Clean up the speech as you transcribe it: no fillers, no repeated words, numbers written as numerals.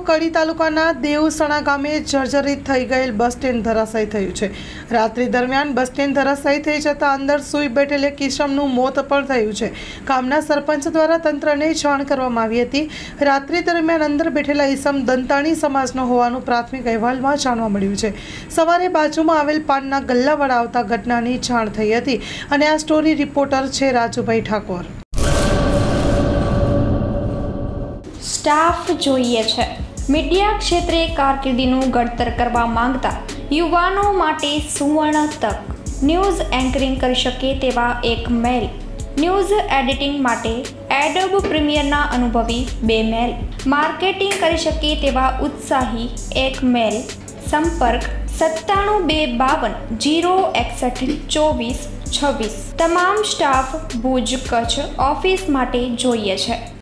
કડી તાલુકાના દેવસણા ગામે જર્જરિત થઈ ગયેલ બસ સ્ટેન્ડ ધરાશાયી થયું છે। રાત્રિ દરમિયાન બસ સ્ટેન્ડ ધરાશાયી થઈ જતાં અંદર સૂઈ બેઠેલ એક ઈસમનું મોત પણ થયું છે। ગામના સરપંચ દ્વારા તંત્રને જાણ કરવામાં આવી હતી। રાત્રિ દરમિયાન અંદર બેઠેલા ઈસમ દંતાણી સમાજનો હોવાનું પ્રાથમિક અહેવાલમાં જાણવા મળ્યું છે। સવારે બાજુમાં આવેલ પાનના ગલ્લાવાળા આવતા ઘટનાની જાણ થઈ હતી અને આ સ્ટોરી રિપોર્ટર છે રાજુભાઈ ઠાકોર। સ્ટાફ જોઈએ છે। મીડિયા ક્ષેત્રે કારકિર્દીનું ઘડતર કરવા માંગતા યુવાનો માટે સુવર્ણ તક। ન્યૂઝ એન્કરિંગ કરી શકે તેવા એક મેલ, ન્યૂઝ એડિટિંગ માટે એડોબ પ્રીમિયરના અનુભવી 2 મેલ, માર્કેટિંગ કરી શકે તેવા ઉત્સાહી 1 મેલ। સંપર્ક 97 252 061 24 26। તમામ સ્ટાફ ભુજ કચ્છ ઓફિસ માટે જોઈએ છે।